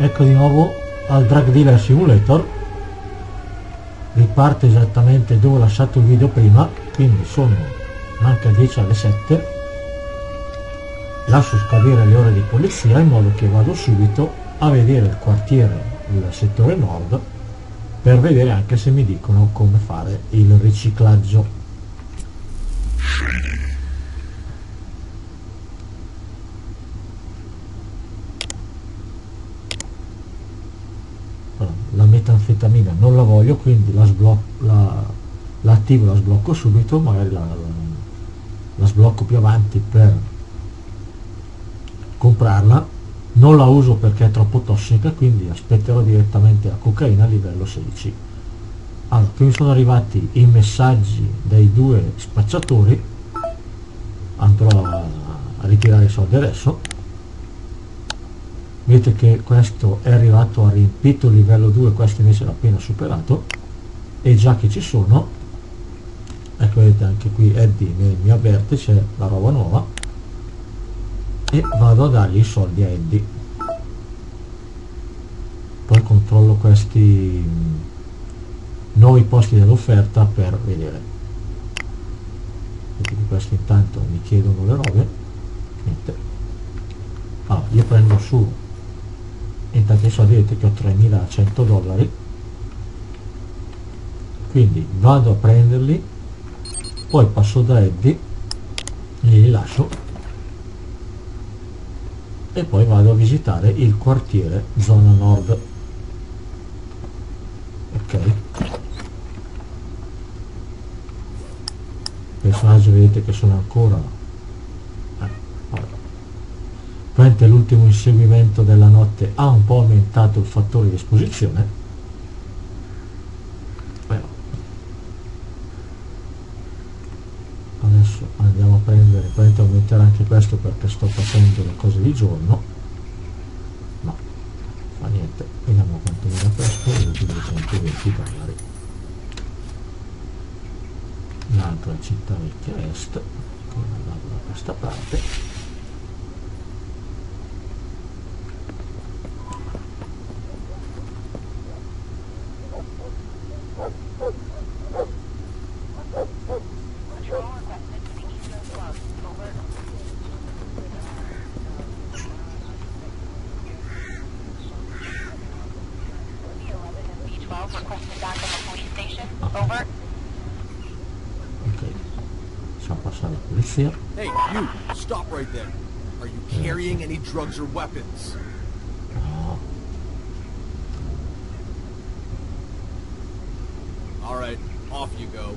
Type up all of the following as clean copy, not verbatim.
Ecco di nuovo al Drug Dealer Simulator, riparte esattamente dove ho lasciato il video prima, quindi manca 10 alle 7, lascio scadere le ore di polizia in modo che vado subito a vedere il quartiere, il settore nord, per vedere anche se mi dicono come fare il riciclaggio. La metanfetamina non la voglio, quindi la attivo, la sblocco subito, magari la sblocco più avanti per comprarla. Non la uso perché è troppo tossica, quindi aspetterò direttamente la cocaina a livello 16. Allora, qui mi sono arrivati i messaggi dai due spacciatori, andrò a ritirare i soldi adesso. Vedete che questo è arrivato a riempito livello 2, questo invece l'ho appena superato, e già che ci sono, ecco, vedete anche qui Eddie mi avverte, c'è la roba nuova, e vado a dargli i soldi a Eddie. Poi controllo questi nuovi posti dell'offerta per vedere. Vedete che questi intanto mi chiedono le robe, niente. Allora, io prendo su, intanto adesso vedete che ho 3.100 dollari, quindi vado a prenderli, poi passo da Eddie, li lascio e poi vado a visitare il quartiere zona nord. Ok, personaggio vedete che sono ancora l'ultimo inseguimento della notte ha un po' aumentato il fattore di esposizione, però adesso andiamo a prendere, probabilmente aumenterà anche questo perché sto facendo le cose di giorno, ma fa niente, vediamo quanto mi dà questo, 220 dollari. L'altro è Città Vecchia Est, come andavo da questa parte. Hey, you! Stop right there. Are you carrying any drugs or weapons? No. All right, off you go.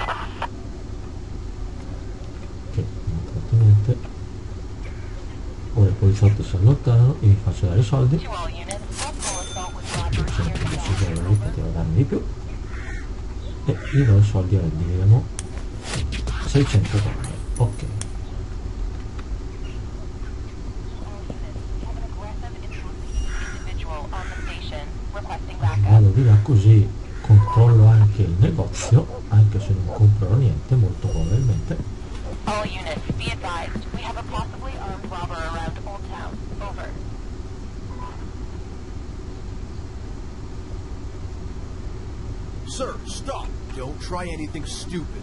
Ok, non ho fatto niente. Ora i poliziotti si allontanano e mi faccio dare i soldi. 210 dollari, poteva darmi di più. E gli do i soldi a Eddie, vediamo. 600 dollari. Ok, vado di là così controllo anche il negozio, anche se non comprerò niente molto probabilmente. Sir, stop! Don't try anything stupid.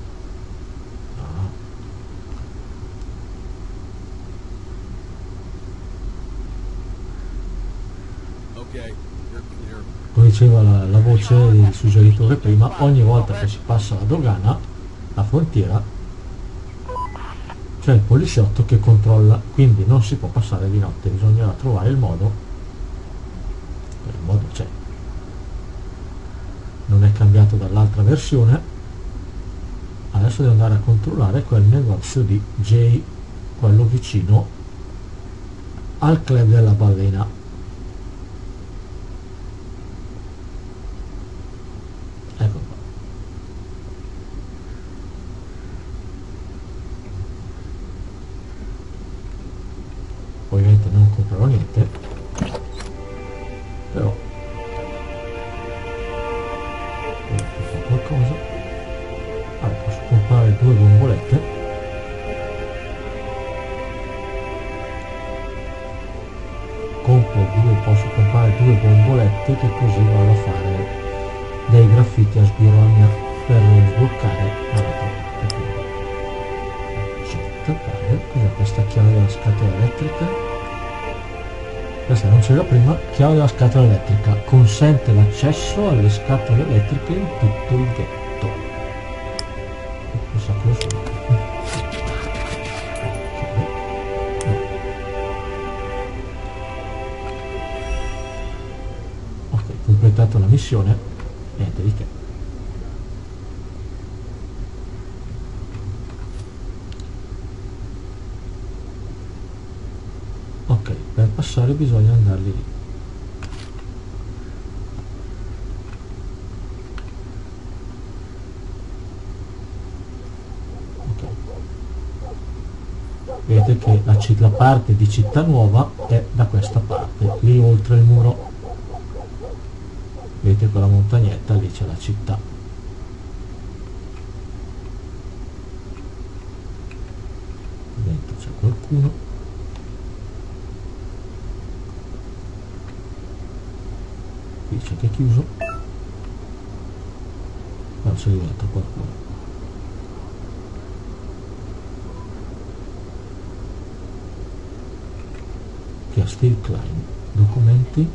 Come diceva la voce del suggeritore prima, ogni volta che si passa la dogana, la frontiera, c'è il poliziotto che controlla, quindi non si può passare di notte, bisognerà trovare il modo c'è, non è cambiato dall'altra versione. Adesso devo andare a controllare quel negozio di Jay, quello vicino al club della balena. Ecco qua. Ovviamente non comprerò niente, però posso fare qualcosa. Allora, posso comprare 2 bombolette. posso comprare 2 bombolette, che così vado a fare dei graffiti a sbirogna per sbloccare dall'altra parte. Cos'è questa chiave della scatola elettrica? Questa non c'era prima. Chiave della scatola elettrica consente l'accesso alle scatole elettriche in tutto il ghetto. Un sacco di soldi. Ok, completato la missione, niente di che. Ok, per passare bisogna andare lì. Ok, vedete che la parte di Città Nuova è da questa parte, lì oltre il muro. Vedete quella montagnetta, lì c'è la città. Dentro c'è qualcuno. Qui c'è che è chiuso. Non c'è diventato qualcuno. Qui a Steve Klein. Documenti.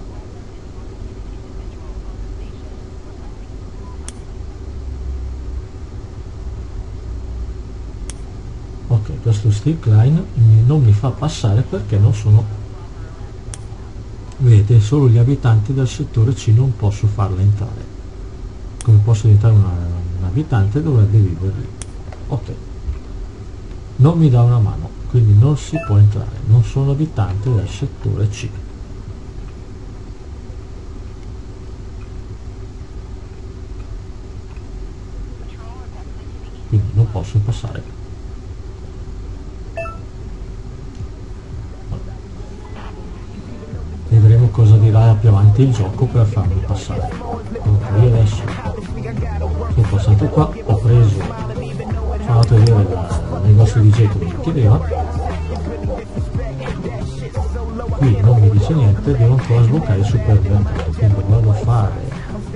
Ok, questo Steve Klein non mi fa passare perché non sono, vedete, solo gli abitanti del settore C non posso farla entrare. Come posso diventare un abitante dovrebbe vivere lì. Ok, non mi dà una mano, quindi non si può entrare, non sono abitante del settore C. Quindi non posso passare. Vedremo cosa dirà più avanti il gioco per farmi passare. Dunque, io adesso sono passato qua, ho preso, sono andato a vedere il negozio di DJ come mi chiedeva. Qui non mi dice niente, devo ancora sbloccare il supermercato, quindi vado a fare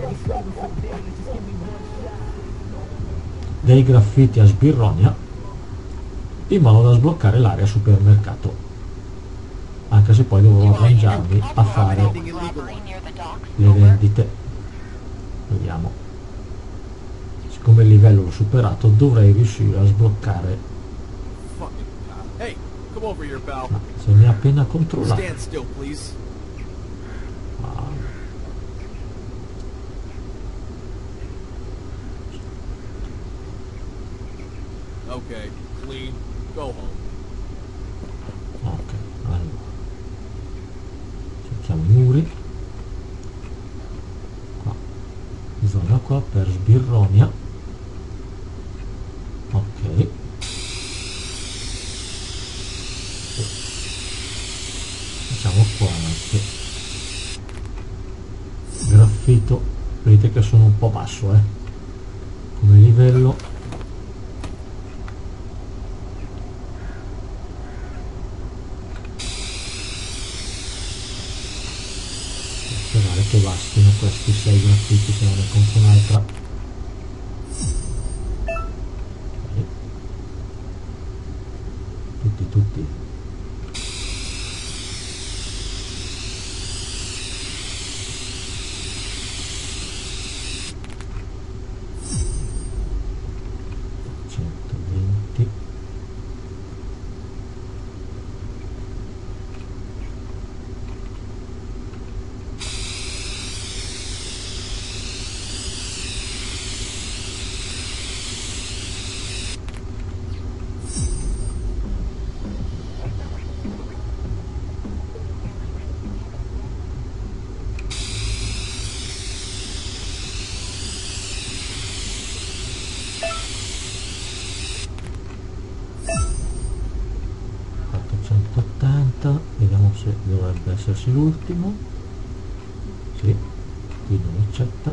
dei graffiti a sbirrogna in modo da sbloccare l'area supermercato, anche se poi dovrò arrangiarmi a fare le vendite. Vediamo, siccome il livello l'ho superato dovrei riuscire a sbloccare. Ma se mi ha appena controllato. Okay, clean, go home. Ok, allora cerchiamo i muri qua, zona qua per sbirronia. Ok, facciamo qua anche graffito. Vedete che sono un po' basso come livello. Sperare che bastino questi 6 graffiti, se non ne compro un'altra. Okay. Tutti. Vediamo se dovrebbe esserci l'ultimo. Sì, qui non accetta,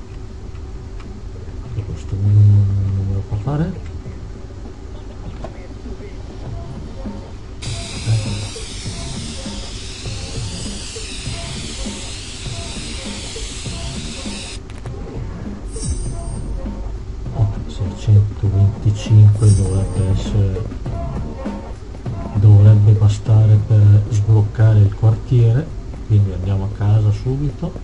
e questo non me lo fa fare. 5 dovrebbe bastare per sbloccare il quartiere, quindi andiamo a casa subito.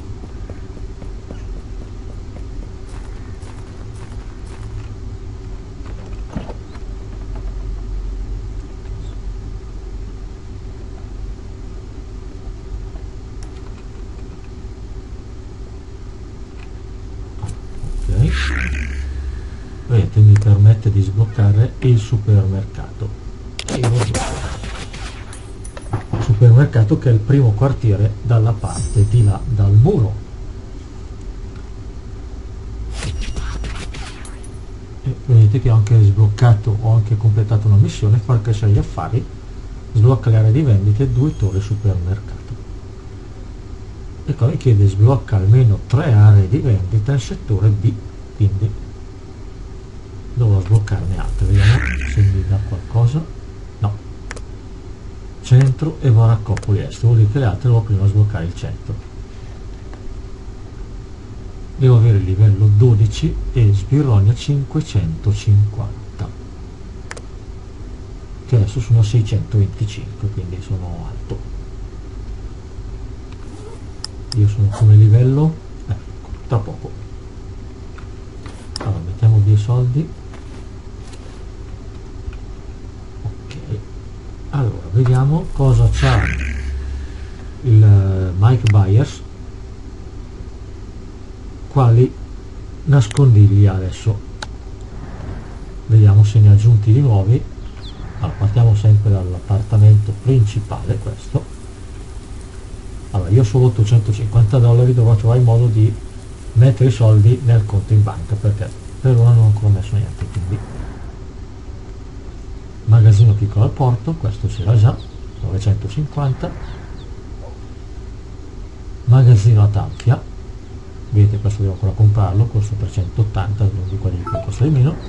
Vedete, mi permette di sbloccare il supermercato. Supermercato che è il primo quartiere dalla parte di là, dal muro. E vedete che ho anche sbloccato, ho anche completato una missione, far crescere gli affari, sblocca le aree di vendite, 2 torri supermercato. E qua mi chiede sblocca almeno 3 aree di vendita nel settore B, quindi dovrò sbloccarne altre. Vediamo se mi dà qualcosa. No, centro e Baraccopoli Est, vuol dire che le altre devo prima sbloccare il centro. Devo avere il livello 12 e Sbirrogna 550, che adesso sono 625, quindi sono alto. Io sono come livello, tra poco. Allora mettiamo via i soldi. Ok, allora vediamo cosa c'ha il Mike Byers, quali nascondigli adesso. Vediamo se ne ha aggiunti di nuovi. Allora, partiamo sempre dall'appartamento principale, questo. Allora, io solo $850 dovrò trovare il modo di mettere i soldi nel conto in banca, perché per ora non ho ancora messo niente. Quindi magazzino piccolo al porto, questo c'era già, 950. Magazzino a Tanfia, vedete, questo devo ancora comprarlo, costa 380, uno di quelli che costa di meno.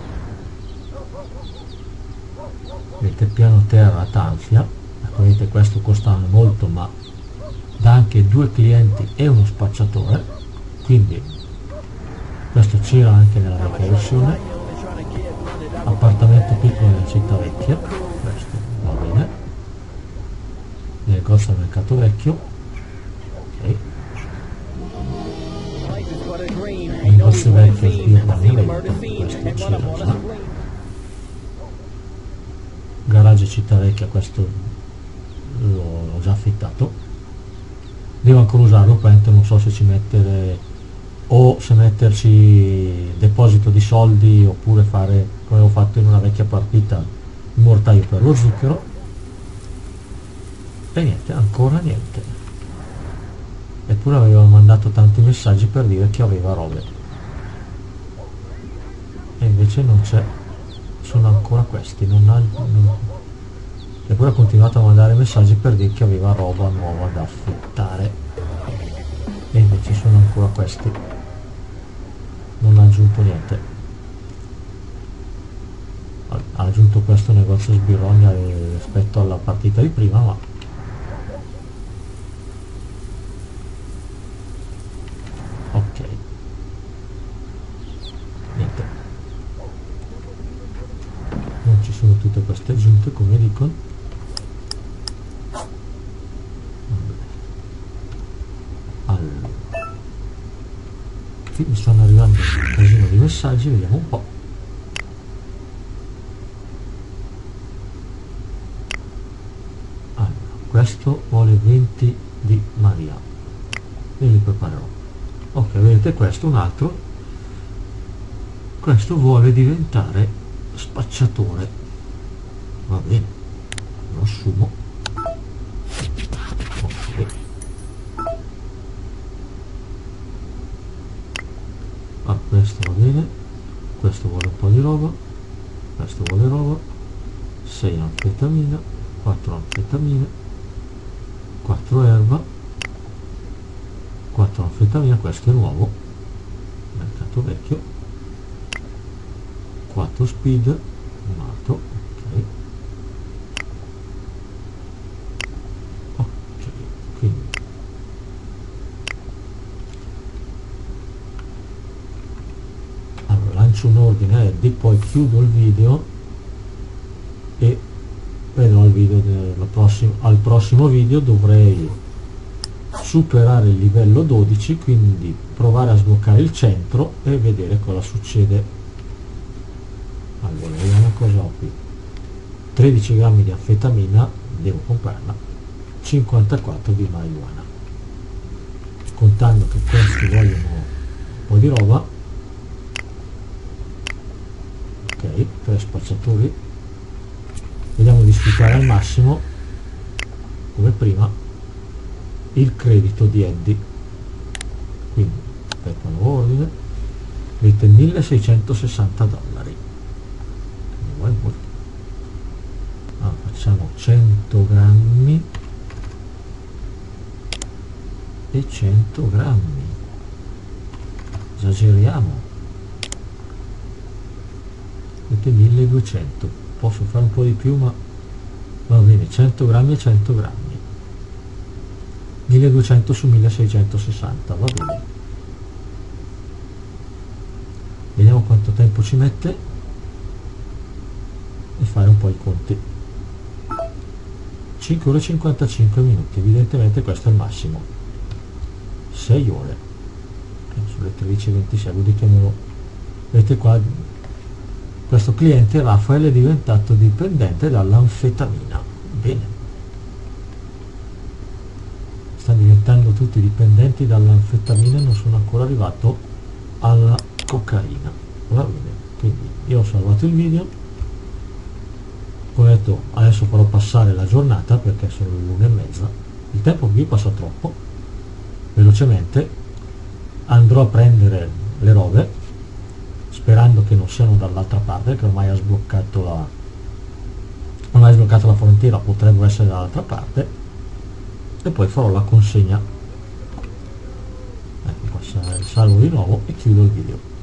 Vedete, piano terra a Tanfia, vedete, questo costa molto, ma dà anche 2 clienti e uno spacciatore, quindi questo c'era anche nella vecchia versione. Appartamento piccolo nella città vecchia, questo va bene. Negozio al mercato vecchio, ok. Negozio vecchio Sbirrogna, questo c'era già. Garage città vecchia, questo l'ho già affittato. Devo ancora usarlo, praticamente non so se ci mettere o se metterci deposito di soldi oppure fare come avevo fatto in una vecchia partita, il mortaio per lo zucchero. E niente, ancora niente, eppure aveva mandato tanti messaggi per dire che aveva robe e invece non c'è, sono ancora questi, eppure ha continuato a mandare messaggi per dire che aveva roba nuova da affittare e invece sono ancora questi, non ha aggiunto niente. Ha aggiunto questo negozio Sbirrogna rispetto alla partita di prima, ma ok, niente, non ci sono tutte queste aggiunte come dicono. Mi stanno arrivando un casino di messaggi, vediamo un po'. Allora, questo vuole 20 di Maria e li preparerò. Ok, vedete, questo un altro, questo vuole diventare spacciatore, va bene, lo assumo. Ok, questo va bene, questo vuole un po' di roba, questo vuole roba, 6 anfetamina, 4 anfetamine, 4 erba, 4 anfetamina, questo è nuovo, mercato vecchio, 4 speed, un altro, ok. Ok, quindi faccio un ordine Eddie, poi chiudo il video e vedrò il video al prossimo video. Dovrei superare il livello 12, quindi provare a sbloccare il centro e vedere cosa succede. Allora vediamo cosa ho qui. 13 grammi di anfetamina, devo comprarla, 54 di marijuana, contando che questi vogliono un po' di roba. Ok, 3 spacciatori, vediamo di sfruttare al massimo come prima il credito di Eddie. Quindi aspetta, nuovo ordine, vedete 1660 dollari. Facciamo 100 grammi e 100 grammi, esageriamo, vedete 1200, posso fare un po' di più ma va bene, 100 grammi e 100 grammi, 1200 su 1660, va bene. Vediamo quanto tempo ci mette e fare un po' i conti. 5 ore e 55 minuti, evidentemente questo è il massimo. 6 ore sulle 13:26, vedetelo. Vedete qua, questo cliente Rafael è diventato dipendente dall'anfetamina. Bene, stanno diventando tutti dipendenti dall'anfetamina e non sono ancora arrivato alla cocaina. Va bene, quindi io ho salvato il video. Ho detto adesso farò passare la giornata perché sono le 1:30, il tempo qui passa troppo velocemente. Andrò a prendere le robe sperando che non siano dall'altra parte, che ormai ha sbloccato la frontiera, potrebbero essere dall'altra parte, e poi farò la consegna. Salvo di nuovo e chiudo il video.